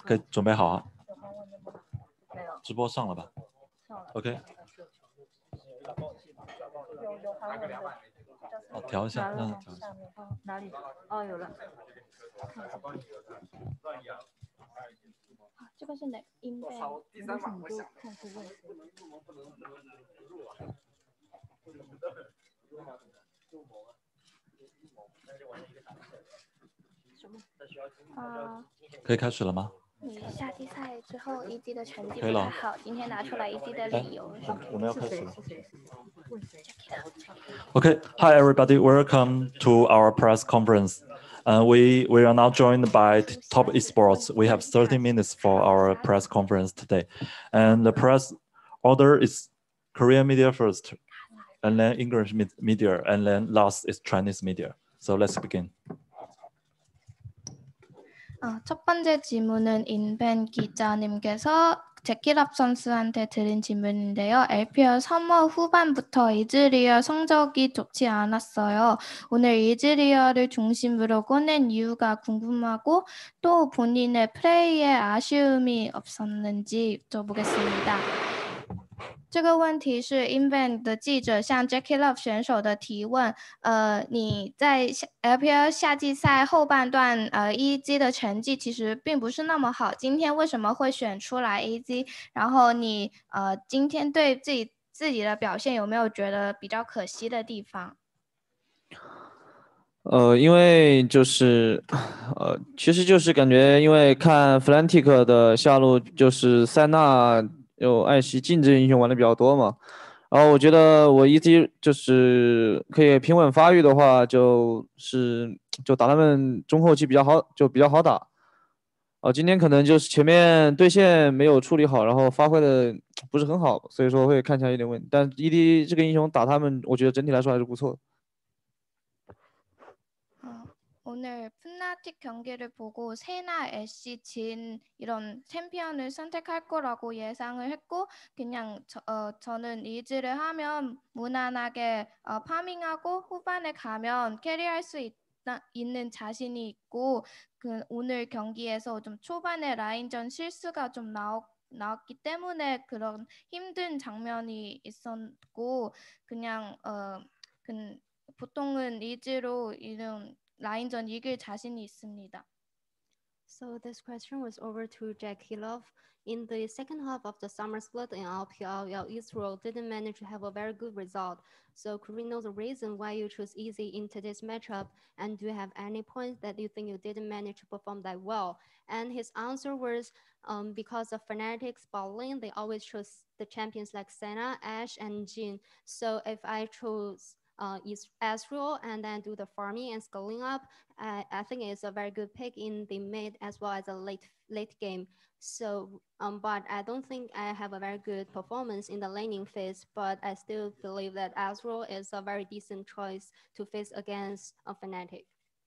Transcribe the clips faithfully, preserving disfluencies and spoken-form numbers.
可以准备好啊。直播上了吧 ？OK。 有有韩文的。 哦，调一下，让它调一下。 哦，哪里？哦，有了。这个是哪？音贝？为什么就看出问题？什么？啊。 可以开始了吗？ 你夏季赛之后一季的成绩不太好，今天拿出来一季的理由是？ 我们要开始了。Okay, hi everybody, welcome to our press conference. Uh, we we are now joined by Top Esports. We have thirty minutes for our press conference today, and the press order is Korean media first, and then English media, and then last is Chinese media. So let's begin. 어, 첫 번째 질문은 인벤 기자님께서 제키랍 선수한테 드린 질문인데요. 엘피엘 삼월 후반부터 이즈리얼 성적이 좋지 않았어요. 오늘 이즈리얼을 중심으로 꺼낸 이유가 궁금하고 또 본인의 플레이에 아쉬움이 없었는지 여쭤보겠습니다. 这个问题是 Invent 的记者向 Jackie Love 选手的提问。呃，你在 L P L 夏季赛后半段，呃 E G 的成绩其实并不是那么好。今天为什么会选出来 E G？ 然后你呃今天对自己自己的表现有没有觉得比较可惜的地方？ 呃，因为就是，呃，其实就是感觉，因为看 Fnatic 的下路，就是塞纳有艾希竞争英雄玩的比较多嘛，然后我觉得我 E G 就是可以平稳发育的话，就是就打他们中后期比较好，就比较好打。哦，今天可能就是前面对线没有处理好，然后发挥的不是很好，所以说会看起来有点问题。但 E D 这个英雄打他们，我觉得整体来说还是不错的。 오늘 푸나틱 경기를 보고 세나, 애쉬, 진 이런 챔피언을 선택할 거라고 예상을 했고 그냥 저, 어, 저는 이즈를 하면 무난하게 어, 파밍하고 후반에 가면 캐리할 수 있다, 있는 자신이 있고 그 오늘 경기에서 좀 초반에 라인전 실수가 좀 나오, 나왔기 때문에 그런 힘든 장면이 있었고 그냥 어, 그, 보통은 이즈로 이런 라인전 이길 자신이 있습니다. So this question was over to Jackie Love. In the second half of the summer split in L P L, your Israel didn't manage to have a very good result. So could we know the reason why you chose easy in today's matchup? And do you have any points that you think you didn't manage to perform that well? And his answer was um, because of Fnatic's bot lane, they always chose the champions like Senna, Ashe, and Jhin. So if I chose Uh, is Ezreal and then do the farming and scaling up. I, I think it's a very good pick in the mid as well as a late late game. So, um, but I don't think I have a very good performance in the laning phase. But I still believe that Ezreal is a very decent choice to face against a Fnatic.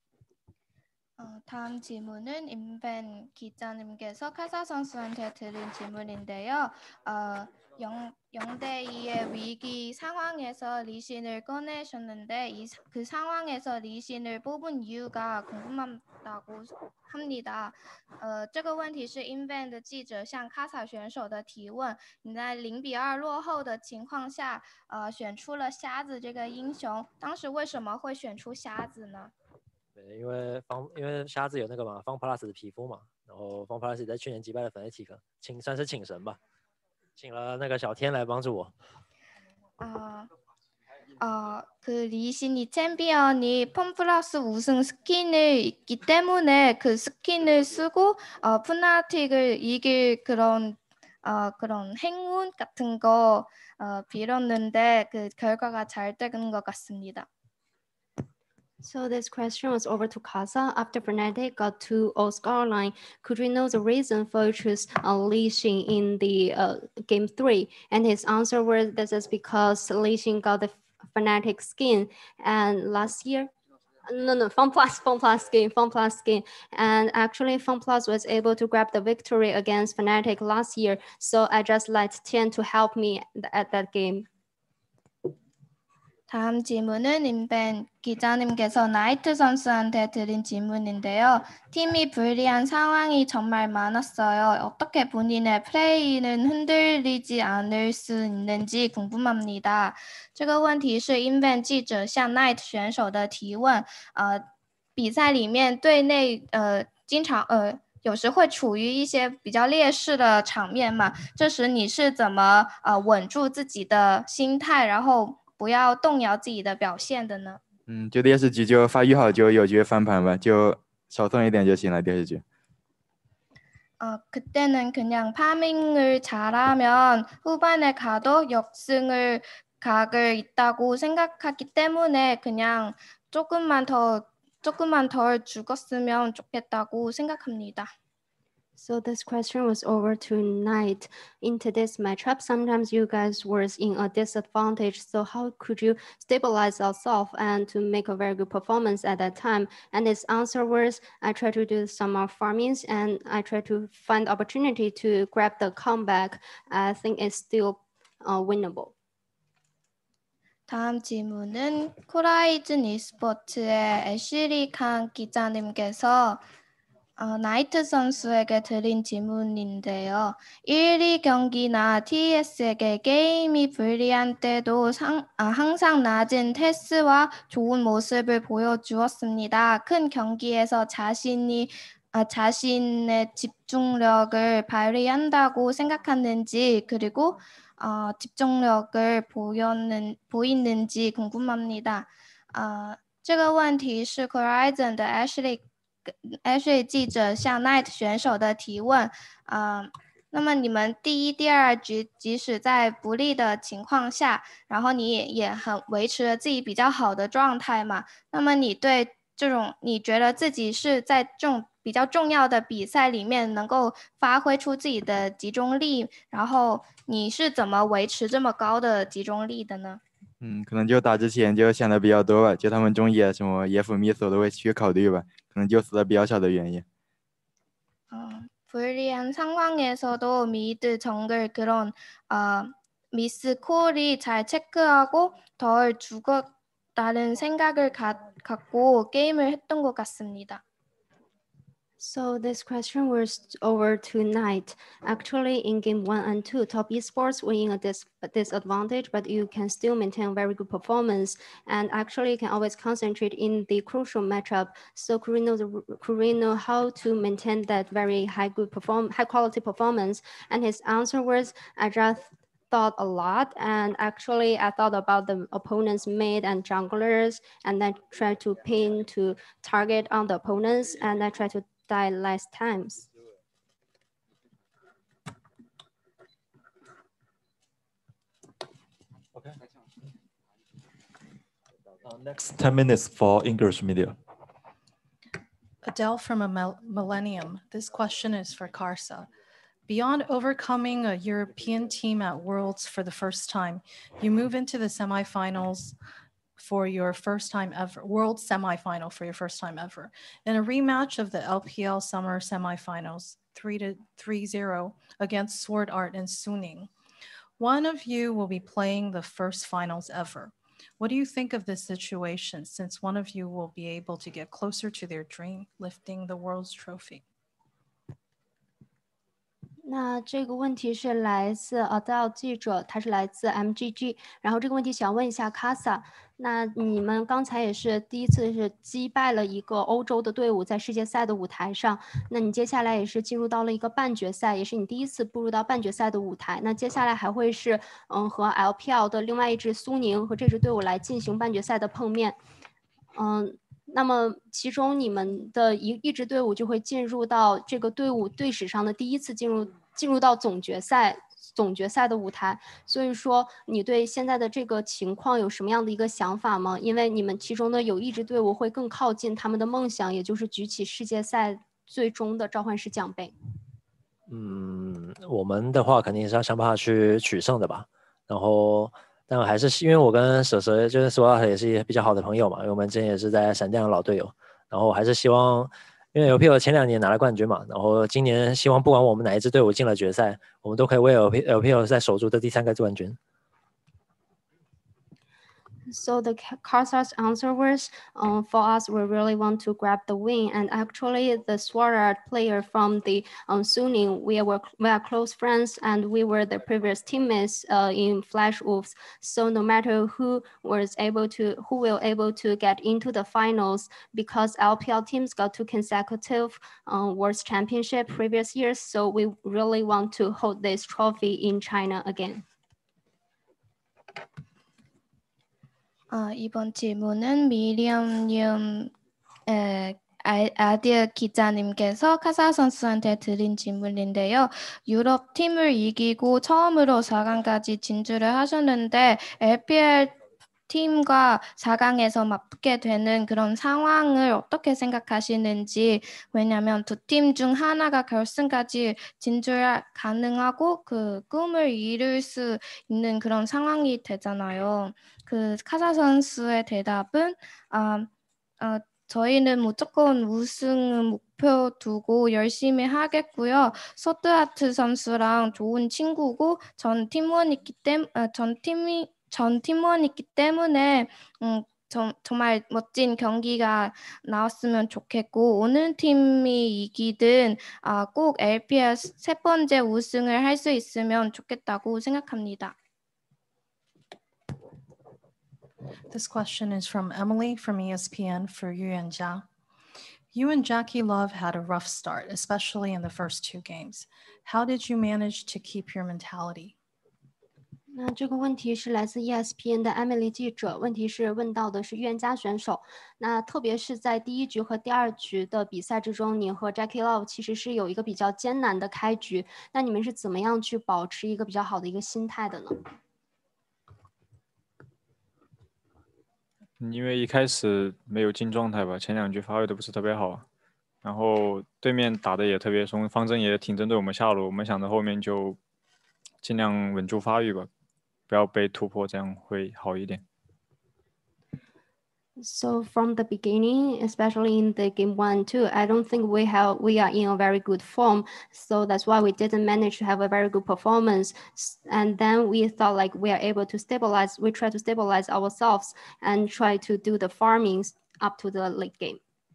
어, 다음 질문은 임벤 기자님께서 카사 선수한테 드린 질문인데요. 어, 영, 영 대 이의 위기 상황에서 리신을 꺼내셨는데 이, 그 상황에서 리신을 뽑은 이유가 궁금하다고 합니다. 呃，这个问题是 Invent 的记者向卡萨选手的提问。你在零比二落后的情况下，呃，选出了瞎子这个英雄，当时为什么会选出瞎子呢？ 对，因为方因为瞎子有那个嘛方 plus 的皮肤嘛，然后方 plus 在去年击败了 Fnatic， 请算是请神吧，请了那个小天来帮助我。 啊。 어, 그 리신이 챔피언이 펌플러스 우승 스킨을 있기 때문에 그 스킨을 쓰고 어, 푸나틱을 이길 그런 어, 그런 행운 같은 거 어, 빌었는데 그 결과가 잘 된 것 같습니다. So this question was over to Kaza. After Fnatic got to O scoreline, could we know the reason for choose uh, Lee Xin in the uh, game three? And his answer was this is because Lee Xin got the Fnatic skin, and last year, no, no, FunPlus, FunPlus skin, FunPlus skin, and actually FunPlus was able to grab the victory against Fnatic last year. So I just let Tian to help me at that game. 다음 질문은 인벤 기자님께서 나이트 선수한테 드린 질문인데요. 팀이 불리한 상황이 정말 많았어요. 어떻게 본인의 플레이는 흔들리지 않을 수 있는지 궁금합니다.这个问题是 Inven 记者向 Knight 选手的提问。呃，比赛里面队内呃经常呃。有时会处于一些比较劣势的场面嘛，这时你是怎么呃稳住自己的心态，然后不要动摇自己的表现的呢？ 嗯，就电视剧就发育好就有机会翻盘吧，就少痛一点就行了。电视剧。 어, 그때는 그냥 파밍을 잘하면 후반에 가도 역승을 각을 있다고 생각하기 때문에 그냥 조금만 더 조금만 덜 죽었으면 좋겠다고 생각합니다. So this question was over to Knight. In today's matchup, sometimes you guys were in a disadvantage. So how could you stabilize yourself and to make a very good performance at that time? And his answer was, I try to do some more farmings and I try to find opportunity to grab the comeback. I think it's still uh, winnable. 다음 질문은 코라이즌 e스포츠의 애슐리 칸 기자님께서 어, 나이트 선수에게 드린 질문인데요. 일 위 경기나 티이에스에게 게임이 불리한 때도 상, 아, 항상 낮은 테스와 좋은 모습을 보여주었습니다. 큰 경기에서 자신이 아, 자신의 집중력을 발휘한다고 생각하는지 그리고 어, 집중력을 보였는, 보이는지 궁금합니다. 어, 这个问题是 Horizon 的 Ashley Ashley 记者向 Knight 选手的提问，呃，那么你们第一、第二局即使在不利的情况下，然后你也也很维持了自己比较好的状态嘛？那么你对这种，你觉得自己是在这种比较重要的比赛里面能够发挥出自己的集中力，然后你是怎么维持这么高的集中力的呢？ 嗯，可能就打之前就想的比较多吧，就他们中野什么野辅密索都会去考虑吧，可能就死的比较少的原因。 어, 불리한 상황에서도 미드 정글 그런 어, 미스 콜이 잘 체크하고 덜 죽었다는 생각을 가, 갖고 게임을 했던 것 같습니다. So this question was over to Knight. Actually, in game one and two, Top Esports were in a dis disadvantage, but you can still maintain very good performance. And actually, you can always concentrate in the crucial matchup. So Korea knows, Korea know how to maintain that very high good perform high quality performance. And his answer was, I just thought a lot, and actually I thought about the opponents mid and junglers, and then try to pin to target on the opponents, and I try to die less times. Okay. Uh, next ten minutes for English media. Adele from a Millennium. This question is for Karsa. Beyond overcoming a European team at Worlds for the first time, you move into the semifinals for your first time ever, World semifinal for your first time ever. In a rematch of the L P L Summer semifinals, three to three zero against Sword Art and Suning. One of you will be playing the first finals ever. What do you think of this situation, since one of you will be able to get closer to their dream, lifting the world's trophy? 那这个问题是来自 Adele 记者，他是来自 M G G， 然后这个问题想问一下 Karsa， 那你们刚才也是第一次是击败了一个欧洲的队伍在世界赛的舞台上，那你接下来也是进入到了一个半决赛，也是你第一次步入到半决赛的舞台，那接下来还会是嗯和 L P L 的另外一支苏宁和这支队伍来进行半决赛的碰面，嗯。那么，其中你们的一一支队伍就会进入到这个队伍队史上的第一次进入进入到总决赛总决赛的舞台。所以说，你对现在的这个情况有什么样的一个想法吗？因为你们其中的有一支队伍会更靠近他们的梦想，也就是举起世界赛最终的召唤师奖杯。 嗯，我们的话肯定是要想办法去取胜的吧。然后。但还是因为我跟蛇蛇就是索尔也是比较好的朋友嘛，因为我们之前也是在闪电的老队友，然后还是希望，因为 L P L 前两年拿了冠军嘛，然后今年希望不管我们哪一支队伍进了决赛，我们都可以为 L P L 再守住这第三个冠军。 So the Karsar's answer was, uh, for us, we really want to grab the win. And actually, the Sword Art player from the um, Suning, we were we are close friends, and we were the previous teammates uh, in Flash Wolves. So no matter who was able to, who will able to get into the finals, because L P L teams got two consecutive uh, World Championship previous years. So we really want to hold this trophy in China again. 아, 이번 질문은 미리엄님 에, 아, 아디어 기자님께서 카사 선수한테 드린 질문인데요. 유럽 팀을 이기고 처음으로 사 강까지 진출을 하셨는데 엘피엘 팀과 사 강에서 맞붙게 되는 그런 상황을 어떻게 생각하시는지, 왜냐하면 두 팀 중 하나가 결승까지 진출 가능하고 그 꿈을 이룰 수 있는 그런 상황이 되잖아요. 그 카사 선수의 대답은 아, 어, 저희는 무조건 우승을 목표 두고 열심히 하겠고요. 소드하트 선수랑 좋은 친구고 전 팀원이기 때문에 전 팀이 전 팀원이기 때문에 음, 정, 정말 멋진 경기가 나왔으면 좋겠고 오는 팀이 이기든 아, 꼭 엘피엘 세 번째 우승을 할 수 있으면 좋겠다고 생각합니다. This question is from Emily from E S P N for Yu and Jia. You and Jackie Love had a rough start, especially in the first two games. How did you manage to keep your mentality? 那这个问题是来自 E S P N 的 Emily 记者，问题是问到的是预言家选手。那特别是在第一局和第二局的比赛之中，你和 Jackie Love 其实是有一个比较艰难的开局。那你们是怎么样去保持一个比较好的一个心态的呢？ 因为一开始没有进状态吧，前两局发挥的不是特别好，然后对面打的也特别松，方针也挺针对我们下路，我们想着后面就尽量稳住发育吧，不要被突破，这样会好一点。 So from the beginning, especially in the game one, two, I don't think we have we are in a very good form. So that's why we didn't manage to have a very good performance. And then we thought like we are able to stabilize. We try to stabilize ourselves and try to do the farming up to the late game.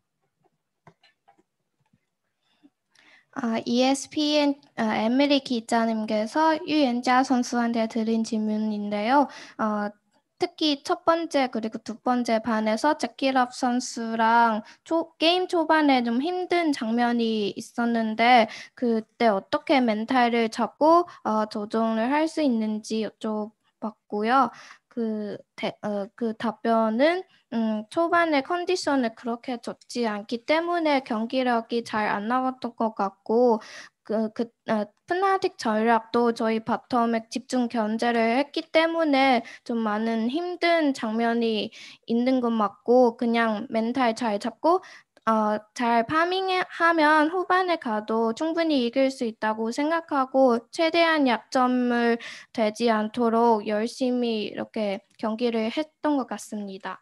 아, 이에스피엔 아, 에밀리 기자님께서 유엔자 선수한테 드린 질문인데요. 어, 특히 첫 번째 그리고 두 번째 반에서 제키럽 선수랑 초, 게임 초반에 좀 힘든 장면이 있었는데 그때 어떻게 멘탈을 잡고 어, 조정을 할 수 있는지 여쭤봤고요. 그, 대, 어, 그 답변은 음, 초반에 컨디션을 그렇게 좋지 않기 때문에 경기력이 잘 안 나왔던 것 같고 그, 그 어, 프나틱 전략도 저희 바텀에 집중 견제를 했기 때문에 좀 많은 힘든 장면이 있는 것 맞고 그냥 멘탈 잘 잡고 어, 잘 파밍하면 후반에 가도 충분히 이길 수 있다고 생각하고 최대한 약점을 되지 않도록 열심히 이렇게 경기를 했던 것 같습니다.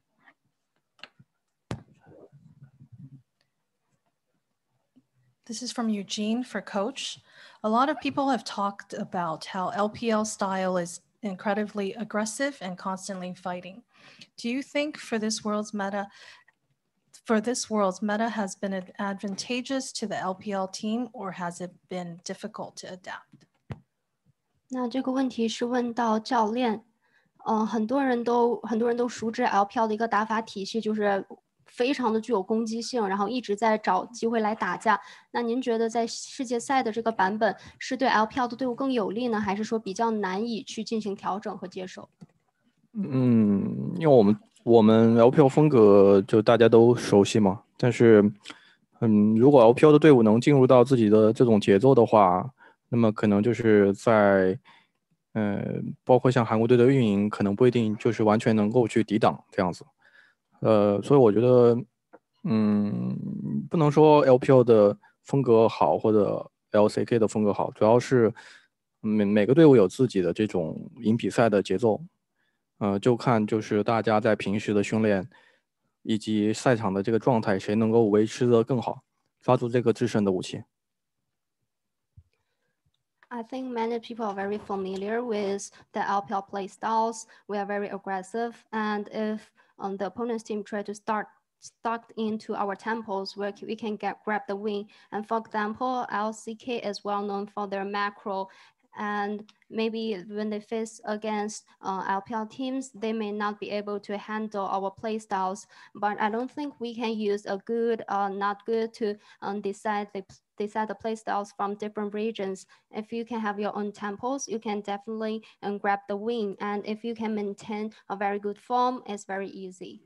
This is from Eugene for Coach. A lot of people have talked about how L P L style is incredibly aggressive and constantly fighting. Do you think for this world's meta, for this world's meta has been advantageous to the L P L team, or has it been difficult to adapt? 那这个问题是问到教练，呃，很多人都很多人都熟知 L P L 的一个打法体系，就是非常的具有攻击性，然后一直在找机会来打架。那您觉得在世界赛的这个版本是对 L P L 的队伍更有利呢，还是说比较难以去进行调整和接受？ 嗯，因为我们我们 L P L 风格就大家都熟悉嘛，但是，嗯，如果 L P L 的队伍能进入到自己的这种节奏的话，那么可能就是在，呃，包括像韩国队的运营，可能不一定就是完全能够去抵挡这样子。呃，所以我觉得，嗯，不能说 L P L 的风格好或者 L C K 的风格好，主要是每每个队伍有自己的这种赢比赛的节奏，呃，就看就是大家在平时的训练以及赛场的这个状态，谁能够维持得更好，抓住这个制胜的武器。 I think many people are very familiar with the L P L play styles. We are very aggressive, and if um, the opponent's team try to start stuck into our temples, where we can get grab the win. And for example, L C K is well known for their macro, and maybe when they face against uh, L P L teams, they may not be able to handle our play styles. But I don't think we can use a good or not good to um, decide the decide the play styles from different regions. If you can have your own tempos, you can definitely um, grab the win. And if you can maintain a very good form, it's very easy.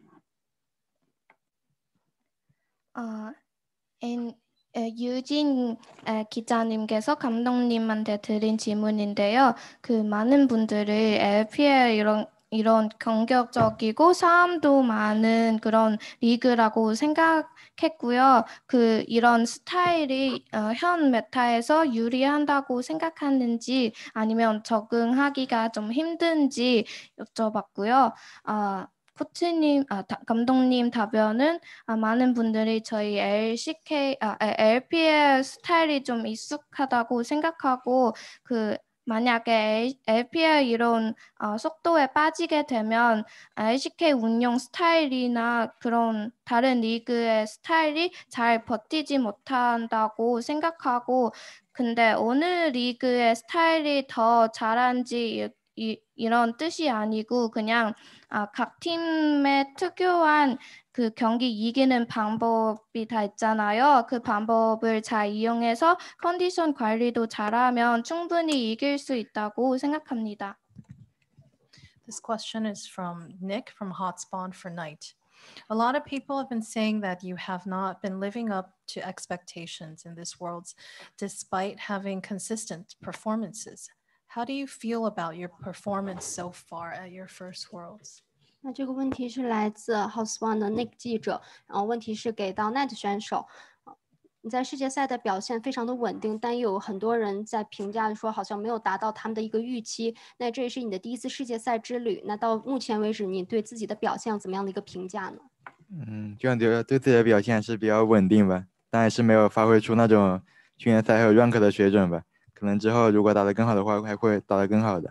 어, 인, 에, 유진 에, 기자님께서 감독님한테 드린 질문인데요. 그 많은 분들이 엘피엘 이런 이런 공격적이고 싸움도 많은 그런 리그라고 생각했고요. 그 이런 스타일이 어, 현 메타에서 유리한다고 생각하는지 아니면 적응하기가 좀 힘든지 여쭤봤고요. 아, 코치님, 아, 다, 감독님 답변은 아, 많은 분들이 저희 엘씨케이, 아, 엘피엘 스타일이 좀 익숙하다고 생각하고 그 만약에 엘피엘 이런 어, 속도에 빠지게 되면 엘씨케이 운영 스타일이나 그런 다른 리그의 스타일이 잘 버티지 못한다고 생각하고 근데 어느 리그의 스타일이 더 잘한지 이, 이런 뜻이 아니고 그냥 아, 각 팀의 특유한 그 경기 이기는 방법이 다 있잖아요. 그 방법을 잘 이용해서 컨디션 관리도 잘하면 충분히 이길 수 있다고 생각합니다. This question is from Nick from Hotspot for Night. A lot of people have been saying that you have not been living up to expectations in this Worlds despite having consistent performances. How do you feel about your performance so far at your first Worlds? 那这个问题是来自 Houseone 的 Nick 记者，然后问题是给到 Night 选手，你在世界赛的表现非常的稳定，但又有很多人在评价说好像没有达到他们的一个预期。那这也是你的第一次世界赛之旅，那到目前为止，你对自己的表现有怎么样的一个评价呢？ 嗯，就感觉对自己的表现是比较稳定吧，但还是没有发挥出那种训练赛还有 rank 的水准吧。可能之后如果打得更好的话，还会打得更好的。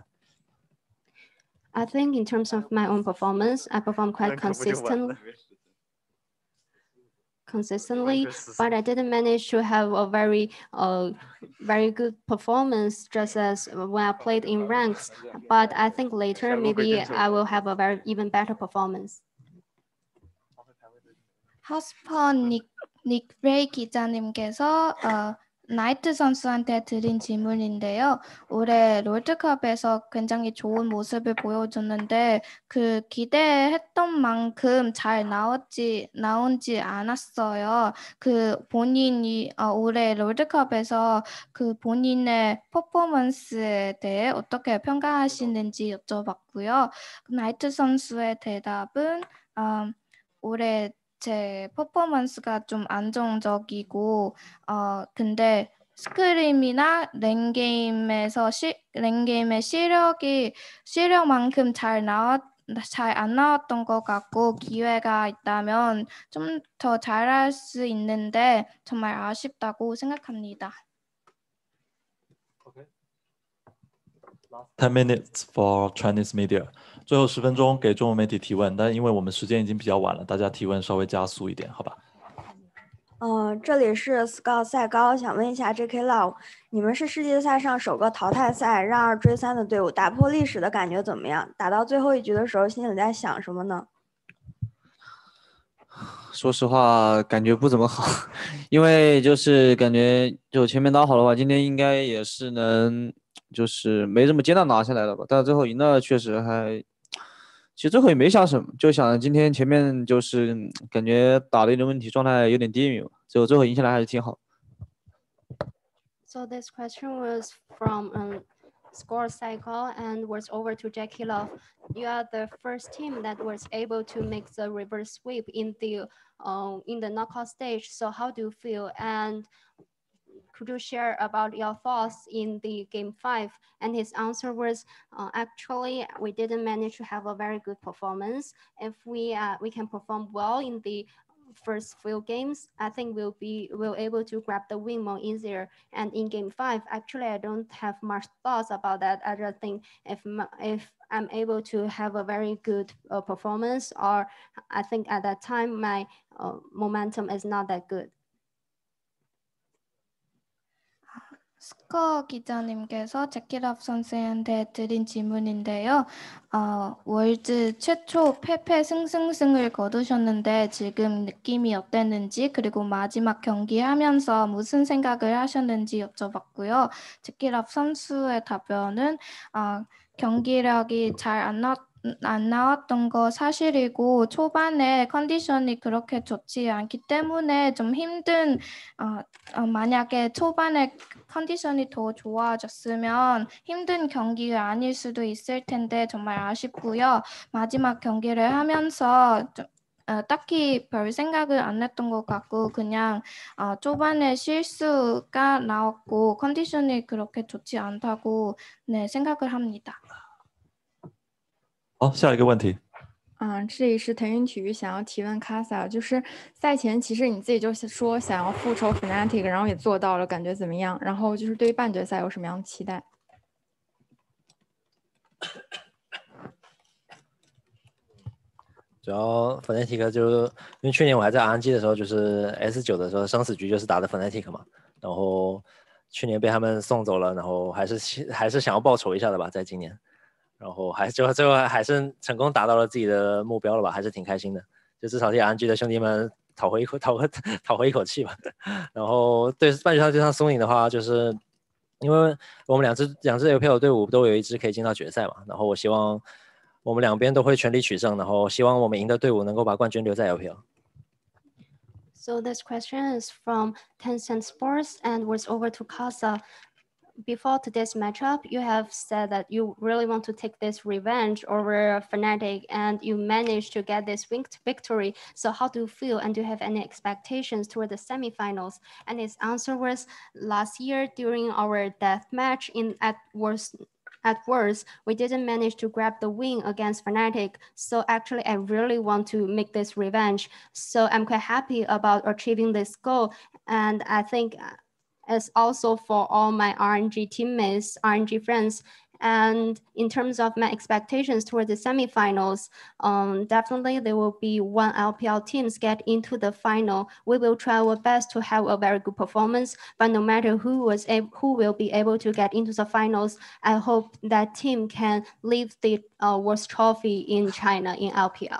I think in terms of my own performance, I perform quite consistent, consistently, but I didn't manage to have a very, uh, very good performance just as when I played in ranks. But I think later maybe I will have a very even better performance. 하스퍼 닉, 닉레이 기자님께서 어, 나이트 선수한테 드린 질문인데요. 올해 롤드컵에서 굉장히 좋은 모습을 보여줬는데 그 기대했던 만큼 잘 나왔지 나온지 않았어요. 그 본인이 어, 올해 롤드컵에서 그 본인의 퍼포먼스에 대해 어떻게 평가하시는지 여쭤봤고요. 나이트 선수의 대답은 어, 올해 제 퍼포먼스가 좀 안정적이고 어 근데 스크림이나 랭게임에서 시, 랭게임의 시력이 시력만큼 잘 나왔 잘 안 나왔던 것 같고 기회가 있다면 좀 더 잘할 수 있는데 정말 아쉽다고 생각합니다. Ten minutes for Chinese media. 最后十分钟给中文媒体提问，但因为我们时间已经比较晚了，大家提问稍微加速一点，好吧？ 呃，这里是 Scout 赛高，想问一下 J K Love， 你们是世界赛上首个淘汰赛让二追三的队伍，打破历史的感觉怎么样？打到最后一局的时候，心里在想什么呢？ 说实话，感觉不怎么好，因为就是感觉就前面打好的话，今天应该也是能就是没这么艰难拿下来了吧，但是最后赢了，确实还。其实最后也没想什么，就想今天前面就是感觉打的有点问题，状态有点低迷，最后最后赢下来还是挺好。 So this question was from um, Score Cycle and was over to Jackie Love. You are the first team that was able to make the reverse sweep in the uh, in the knockout stage. So how do you feel? And could you share about your thoughts in the game five? And his answer was, uh, actually, we didn't manage to have a very good performance. If we uh, we can perform well in the first few games, I think we'll be we'll able to grab the win more easier. And in game five, actually, I don't have much thoughts about that. I just think if if I'm able to have a very good uh, performance, or I think at that time my uh, momentum is not that good. 스커 기자님께서 제키랍 선수한테 드린 질문인데요. 어, 월드 최초 패패 승승승을 거두셨는데 지금 느낌이 어땠는지, 그리고 마지막 경기 하면서 무슨 생각을 하셨는지 여쭤봤고요. 제키랍 선수의 답변은 어, 경기력이 잘 안 나왔 안 나왔던 거 사실이고 초반에 컨디션이 그렇게 좋지 않기 때문에 좀 힘든 어, 어, 만약에 초반에 컨디션이 더 좋아졌으면 힘든 경기가 아닐 수도 있을 텐데 정말 아쉽고요. 마지막 경기를 하면서 좀, 어, 딱히 별 생각을 안 했던 것 같고 그냥 어, 초반에 실수가 나왔고 컨디션이 그렇게 좋지 않다고 네, 생각을 합니다. 好，下一个问题。 嗯，这里是腾讯体育，想要提问卡萨，就是赛前其实你自己就是说想要复仇 Fnatic， 然后也做到了，感觉怎么样？然后就是对于半决赛有什么样的期待？ 主要 Fnatic 就因为去年我还在 R N G 的时候，就是 S 九的时候生死局就是打的 Fnatic 嘛，然后去年被他们送走了，然后还是还是想要报仇一下的吧，在今年。 然后还最后最后还是成功达到了自己的目标了吧，还是挺开心的。就至少替 R N G 的兄弟们讨回一口讨回讨回一口气吧。然后对半决赛对上苏宁的话，就是因为我们两支两支 L P L 队伍都有一支可以进到决赛嘛。然后我希望我们两边都会全力取胜，然后希望我们赢的队伍能够把冠军留在 L P L。 So this question is from Tencent Sports and was over to Casa. Before today's matchup, you have said that you really want to take this revenge over Fnatic and you managed to get this victory. So how do you feel and do you have any expectations toward the semifinals? And his answer was, last year during our death match in at worst At worst, we didn't manage to grab the win against Fnatic. So actually, I really want to make this revenge. So I'm quite happy about achieving this goal. And I think it's also for all my R N G teammates, R N G friends. And in terms of my expectations toward the semifinals, um, definitely there will be one L P L teams get into the final. We will try our best to have a very good performance, but no matter who was who will be able to get into the finals, I hope that team can leave the uh, World Trophy in China in L P L.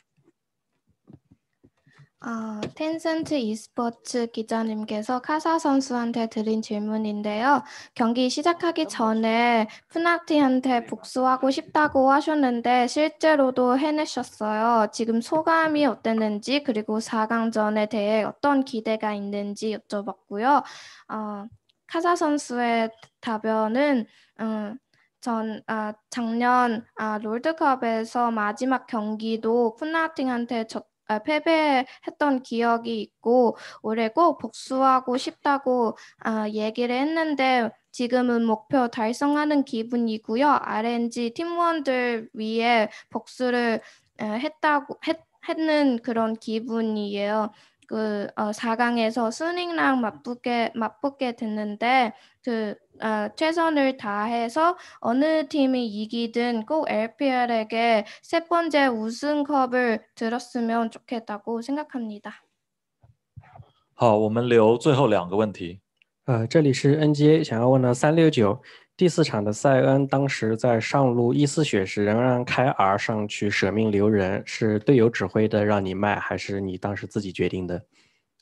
어, 텐센트 e스포츠 기자님께서 카사 선수한테 드린 질문인데요. 경기 시작하기 전에 푸나티한테 복수하고 싶다고 하셨는데 실제로도 해내셨어요. 지금 소감이 어땠는지 그리고 사 강전에 대해 어떤 기대가 있는지 여쭤봤고요. 어, 카사 선수의 답변은 음, 전 아, 작년 아, 롤드컵에서 마지막 경기도 푸나팅한테 졌 아, 패배했던 기억이 있고 올해 꼭 복수하고 싶다고 아, 얘기를 했는데 지금은 목표 달성하는 기분이고요. 알엔지 팀원들 위해 복수를 에, 했다고 했, 했는 그런 기분이에요. 그 어, 사 강에서 수닝랑 맞붙게 맞붙게 됐는데 그 어, 최선을 다해서 어느 팀이 이기든 꼭 엘피엘에게 세 번째 우승컵을 들었으면 좋겠다고 생각합니다. 好，我们留最后两个问题。 呃，这里是 N G A， 想要问的三六九，第四场的塞恩当时在上路一丝血时仍然开 R 上去舍命留人，是队友指挥的让你卖，还是你当时自己决定的？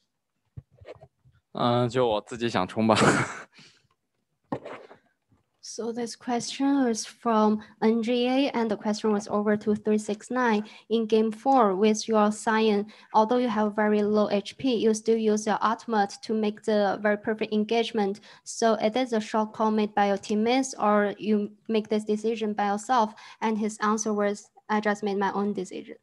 嗯，就我自己想冲吧。 So this question is from N G A and the question was over to three six nine. In game four with your Sion, although you have very low H P, you still use your ultimate to make the very perfect engagement. So it is a short call made by your teammates or you make this decision by yourself? And his answer was, I just made my own decision.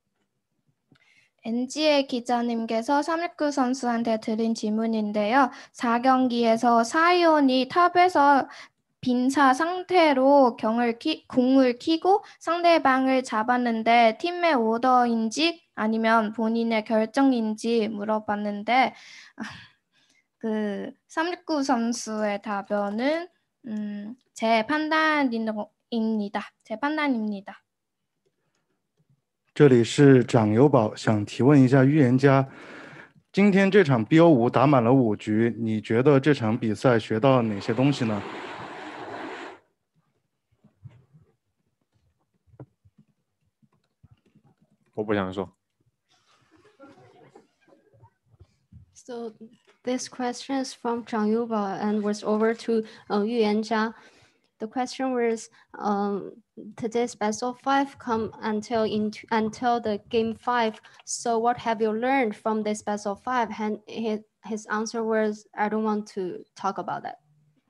엔지에이 기자님께서 삼육구 선수한테 드린 질문인데요. 사 경기에서 사이온이 탑에서 빈사 상태로 경을 키, 공을 키고 상대방을 잡았는데 팀의 오더인지 아니면 본인의 결정인지 물어봤는데 그 삼십구 선수의 답변은 음, 제 판단입니다. 제 판단입니다. 这里是长友宝，想提问一下预言家，今天这场 B O 五打满了五局，你觉得这场比赛学到哪些东西呢？ 我不想说。 So this question is from Zhang Yubao and was over to uh, Yu Yanjia. The question was, um, today's best of five come until in until the game five. So what have you learned from this best of five? And his, his answer was, I don't want to talk about that.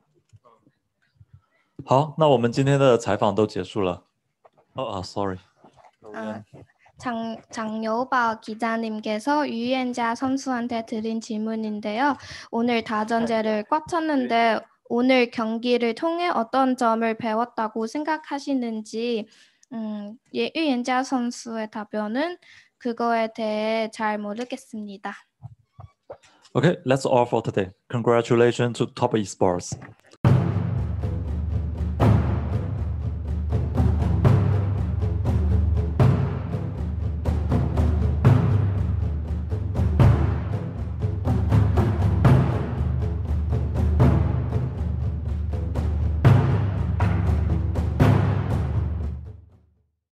好，那我们今天的采访都结束了。哦啊 ，sorry。 아, 장, 장여바 기자님께서 유엔자 선수한테 드린 질문인데요. 오늘 다전제를 꽉 찼는데 오늘 경기를 통해 어떤 점을 배웠다고 생각하시는지 음, 예, 유엔자 선수의 답변은 그거에 대해 잘 모르겠습니다. Okay, that's all for today. Congratulations to Top Esports.